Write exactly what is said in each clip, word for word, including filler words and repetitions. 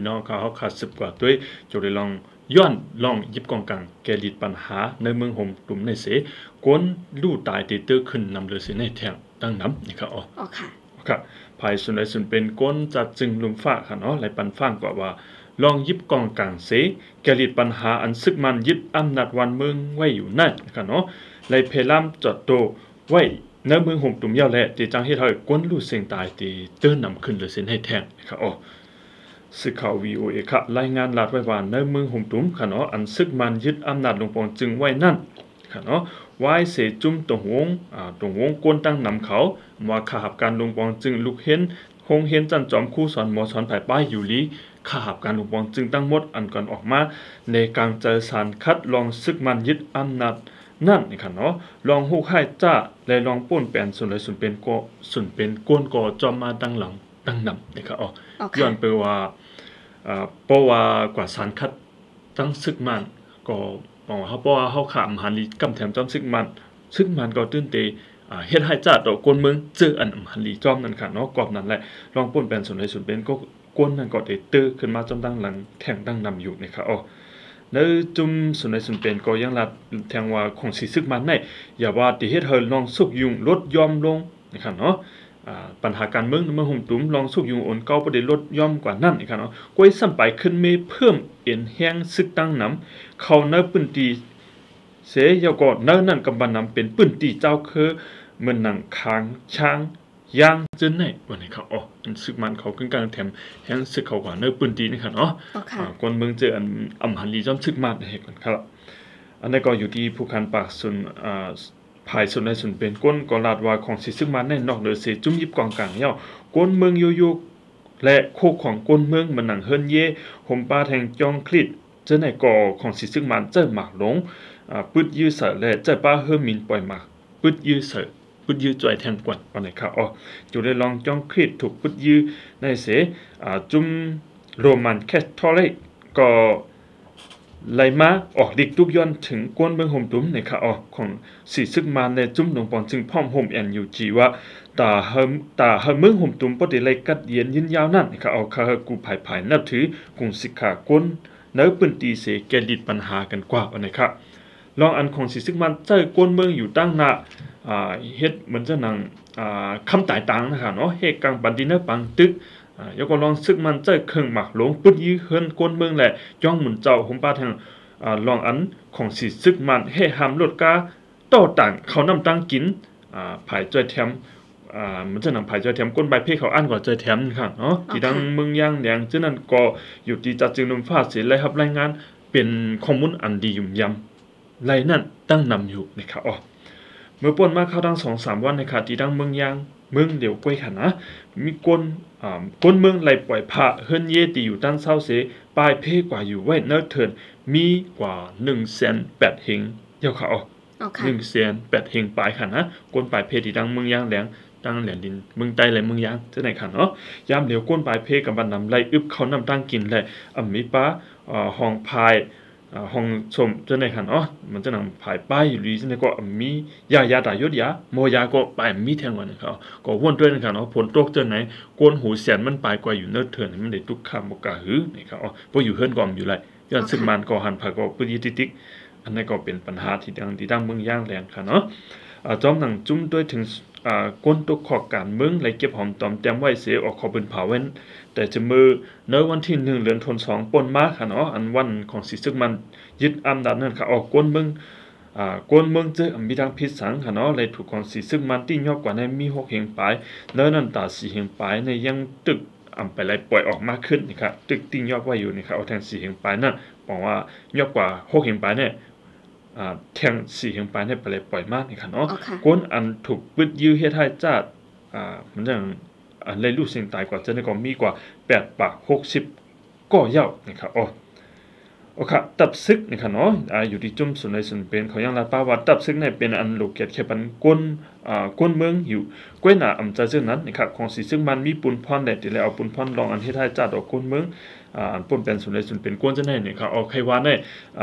พี่น้องเขาเขาขาดสิบกว่าด้วยจะได้ลองย้อนลองยิบกองกลางแกลิดปัญหาในเมืองห่มตุ่มในเสกวนลู่ตายตีเตอร์ขึ้นนำเลยเสในแทงตั้งน้ำนี่ครับอ๋ออ๋อค่ะครับภายส่วนใดส่วนเป็นก้นจัดจึงลุมฟ้าค่ะเนาะไหลปันฟ้างกว่าว่าลองยิบกองกลางเสแกลิดปัญหาอันซึกมันยึดอำนาจวันเมืองไว้อยู่นั่นค่ะเนาะไหลเพลามจอดโตไว้ในเมืองห่มตุ่มยาวแหละตีจังให้เฮาก้นลู่เสียงตายตีเตอร์นำขึ้นเลยเสในแทงครับอ๋อสึกข่าว วี โอ เอ ค่ะรายงานลาดไว้ว่าในเมืองห่มตุ่มค่ะเนาะอันซึกมันยึดอำนาจลงปองจึงไว้นั่นค่ะเนาะวายเสจุ่มตรงวงอ่าตรงวงก้นตั้งนำเขาว่าขาหับการลงปองจึงลุกเห็นคงเห็นจันจอมคู่สอนหมอสอนภายป้ายอยู่ลีขาหับการลงปองจึงตั้งหมดอันก่อนออกมาในการเจอสารคัดลองซึกมันยึดอำนาจนั่นนี่ค่ะเนาะลองฮู้ให้จ้าและลองป่นแปลนส่วนใดส่วนเป็นก็ส่วนเป็นก้นก่อจอมมาตั้งหลังตั้งนำนี่ค่ะอ๋อย้อนไปว่าอ่าเพราะว่ากว่าสารคัดตั้งซึกมันก็อ๋อเฮาเพราะว่าเฮาขามหันลีกำแถมจอมซึกมันซึกมันก็ตื่นเตอ่าเฮ็ดให้จ้าต่อคนเมืองเจออันหันลีจอมนั่นค่ะเนาะกอบนั้นแหละลองป่นแปลนส่วนใดส่วนเป็นก็ก้นนั่นก็ได้ตื้อขึ้นมาจอมตั้งหลังแข่งตั้งนำอยู่นี่ค่ะอ๋อในจุมส่วนใดส่วนเป็นก็ยังลัดแทงว่าของสิซึกมันได้อย่าว่าติเฮ็ดให้ลองสุกยุงลดยอมลงนี่ค่ะเนาะอ่าปัญหาการเมืองเมืองห่มตุ้มลองสุกยุงโอนเก่าบ่ได้ลดย่อมกว่านั้นนี่ค่ะเนาะก้อยซ้ำไปขึ้นเมเพิ่มเอ็นแห้งซึกตั้งนำเข้าในพื้นที่เสยก็เนิ่นนั่นกำบันนำเป็นปื้นตีเจ้าคือเหมือนหนังคางช้างย่างจนไหนวันนี้ครับอ๋อซึกมันเขาขึ้นกลางแถมแห้งซึกเขากว่าเนื้อปืนตีนี่ครับเนาะคนเมืองเจออันอำหันลีจอมซึกมันเหตุกันครับอันนี้ก็อยู่ที่ผู้คันปากส่วนอ่าภายส่วนในส่วนเป็นก้นก็ลาดว่าของสิซึกมันในนอกเหนือเสจุ่มยิบกองกลางเย้าก้นเมืองโยโย่และโคกของก้นเมืองมันหนังเฮินเย่ห่มปลาแทงจองคลิดเจอในก่อของสิซึกมันเจอหมากหลงอ่าปึดยื้อเสือและเจอป้าเฮิมินปล่อยหมากปึดยื้อเสือปึดยื้อจ่อยแทงกวนวันไหนครับอ๋ออยู่ได้ลองจ้องคลิดถูกปึดยื้อในเสอ่าจุ่มโรมันแคทอลิกก็ไล่มาออกดิกทุกย้อนถึงกวนเมืองห่มตุ้มในค่ะอ๋อของสีซึกมันในจุ่มหลวงปอนจึงพร้อมห่มแอนอยู่จีว่าตาเฮมตาเฮมเมืองห่มตุ้มปฏิไลกัดเย็นยินยาวนั่นค่ะอ๋อค่ะกูภายภายนับถือกรุงสิกขากวนเนื้อปืนตีเสแกดิดปัญหากันกว่าวันไหนครับลองอันของสีซึกมันเจอกวนเมืองอยู่ตั้งหน้าอ่าเฮ็ดเหมือนจะนังอ่าคำตายตังนะคะเนาะเฮกังบันดินเนอร์ปังตึกอ่ายกลองซึกมันเจอเครื่องหมักหลงปึดยื้อเฮินกวนเมืองแหละจ้องหมุนเจ้าห่มป้าทางอ่าลองอันของสีซึกมันเฮหามรถกาต่อต่างเขานำตังกินอ่าภายจ้อยแถมอ่ามันจะนำภายจ้อยแถมก้นใบเพเขาอันกว่าจ้อยแถมค่ะเนาะที่ดังเมืองย่างแดงฉะนั้นก็อยู่ที่จัดจึงนมฟ้าเสียเลยครับรายงานเป็นข้อมูลอันดียุ่มยำไรนั่นตั้งนำอยู่นะครับอ๋อเมื่อป่นมาเข้าดัง สองถึงสาม วันนะครับที่ดังเมืองยางเมืองเดี๋ยวกล้วยค่ะนะมีก้นอ่าก้นเมืองไหลปล่อยพระเฮิรนเยตีอยู่ด้านเศร้าเสปลายเพกว่าอยู่ไว้เนิร์เทิร์นมีกว่า หนึ่งแสนแปด เฮงเดี๋ยวค่ะอ๋อ หนึ่งแสนแปด เฮงปลายค่ะนะก้นปลายเพที่ดังเมืองยางแหลงตั้งแหลนดินเมืองใต้และเมืองยางจะไหนค่ะเนาะยามเหลียวก้นปลายเพกับบันนำไล่อึบเขานำตั้งกินและอ่ำมีป้าอ่าห้องพายอ่าห้องชมจะไหนค่ะเนาะมันจะนำผายป้ายอยู่ดีจะไหนก็มียายาตายศยาโมยาก็ปลายมีแทงวันนะครับก็ว่นด้วยนะครับเนาะผลตกจะไหนก้นหูแสนมันปลายกว่าอยู่เนื้อเถื่อนมันได้ทุกคำบกาหือนะครับอ๋อเพราะอยู่เฮิรนก่อมอยู่ไรย้อนซึ่งมันก็หันผายก็ปื้ดยิติติกอันนี้ก็เป็นปัญหาที่ดังที่ดังเมืองย่างแรงค่ะเนาะจอมหนังจุ้มด้วยถึงก้นตกขอกการเมืองไหลเก็บหอมตอมแต้มไว้เสียออกขอปืนเผาเว้นแต่จะมือในวันที่หนึ่งเดือนธันวาคมปนมาค่ะเนาะอันวันของสิซึ่งมันยึดอำนาจนั่นค่ะออกก้นเมืองอ่าก้นเมืองเจอมีดังพิษสังค่ะเนาะเลยถูกของสิซึ่งมันที่ยอกกว่าในมีหกเฮงปลายเนื้อนันตาสี่เฮงปลายในยังตึกอ่ำไปไหลปล่อยออกมากขึ้นนี่ครับตึกติ้งยอกไว้อยู่นี่ครับเอาแทงสี่เฮงปลายนั่นบอกว่ายอกกว่าหกเฮงปลายเนี่ยอ่าแทงสี่เฮงปลายเนี่ยไปเลยปล่อยมากนี่ค่ะเนาะก้นอันถูกปึดยื้อเฮ็ดให้จ้าอ่ามันจังอันเลยลูกเสียงตายกว่าจะได้ก็มีกว่าแปดปากหกสิบก็เย้านะครับอ๋อโอเคตับซึกนะครับเนาะอ่าอยู่ที่จุ่มส่วนในส่วนเป็นเขายังลาป้าว่าตับซึกในเป็นอันลูกเกียรติแค่ปันก้นอ่าก้นเมืองอยู่ก้วยหน้าอำใจซึ่งนั้นนะครับของสีซึ่งมันมีปุนพรได้ที่แล้วเอาปุนพรลองอันเฮ็ดให้จ้าดอกก้นเมืองอ่าอันป่นเป็นส่วนในส่วนเป็นก้นจะได้นี่ครับเอาใครว่าได้อ่า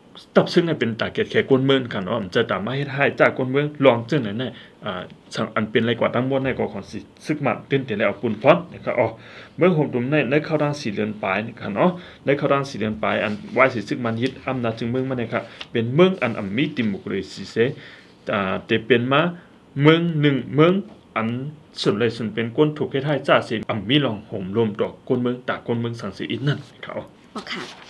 ตับซึ่งให้เป็นตาเกียรแค่กวนเมืองค่ะเนาะมันจะตามมาเฮ็ดให้จากกวนเมืองลองจังไหนน่ะอ่าสังอันเป็นไรกว่าทั้งหมดในก็ของสิซึกมันตื่นเต้นแล้วปุ่นพรนะครับอ๋อเมื่อผมตุ่มในในเข้าด้านสี่เดือนปลายนี่ค่ะเนาะในเข้าด้านสี่เดือนปลายอันวายสิซึกมันยึดอำนาจจึงเมืองมาเนี่ยครับเป็นเมืองอันอำมีดิโมคราซีเซอ่าแต่เป็นมาเมืองหนึ่งเมืองอันส่วนเลยส่วนเป็นก้นถูกเฮ็ดให้จ้าสิอำมีลองห่มรวมดอกก้นเมืองตากก้นเมืองสังสีอินนั่นครับอ๋อค่ะ